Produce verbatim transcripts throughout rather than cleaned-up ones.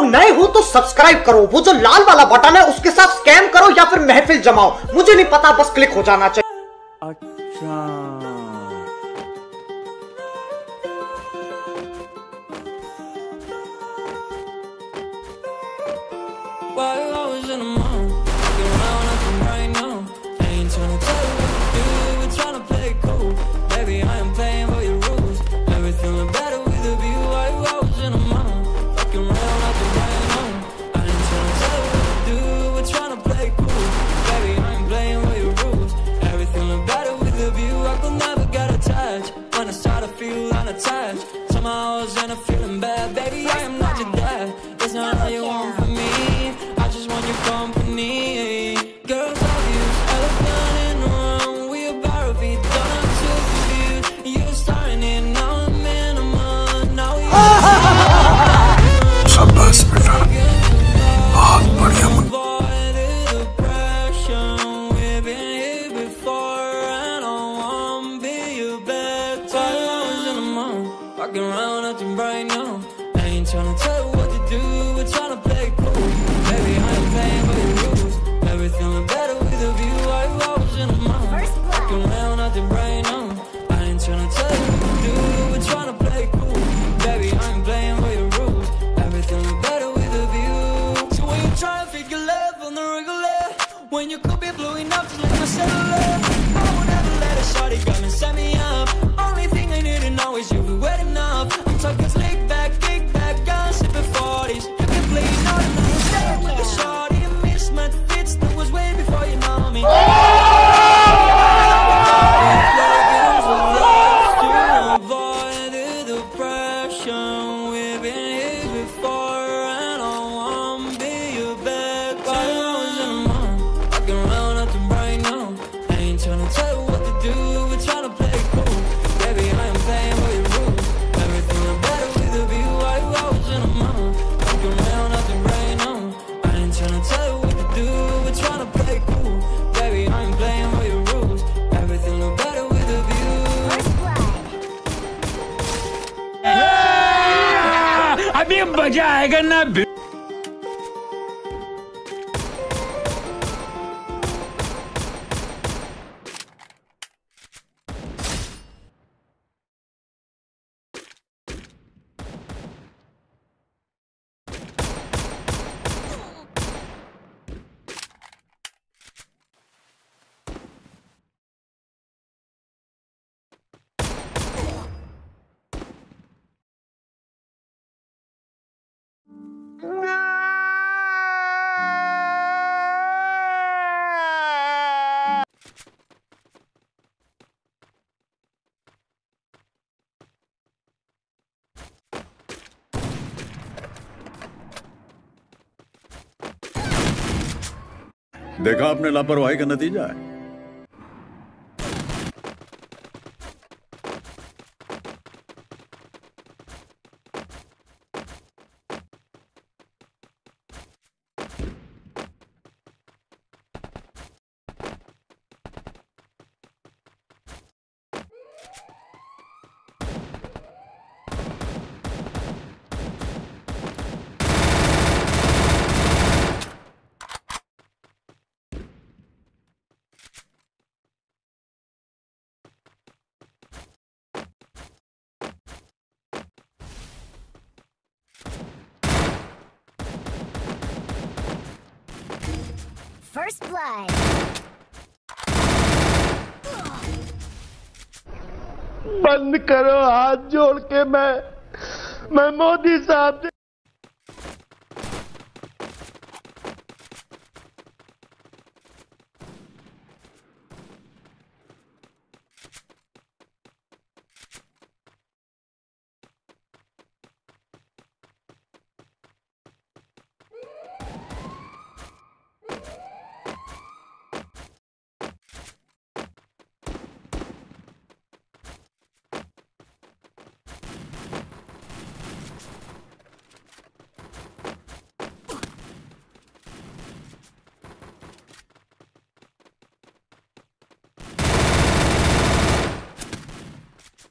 लोग नए हो तो सब्सक्राइब करो, वो जो लाल वाला बटन है उसके साथ स्कैम करो या फिर महफिल जमाओ, मुझे नहीं पता, बस क्लिक हो जाना चाहिए। अच्छा अभी मजा आएगा ना। देखा आपने लापरवाही का नतीजा है। First blood. बंद करो हाथ जोड़ के, मैं मैं मोदी साहब।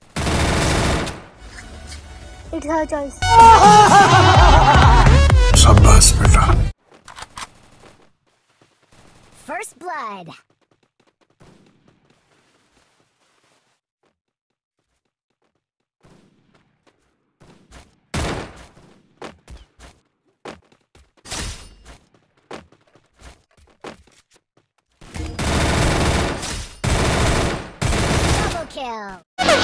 It's her choice. शाबाश बेटा। First blood. Double kill.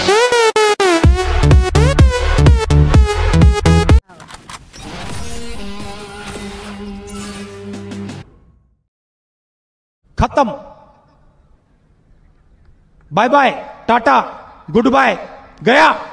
खत्म। Bye bye, tata, good bye, गया।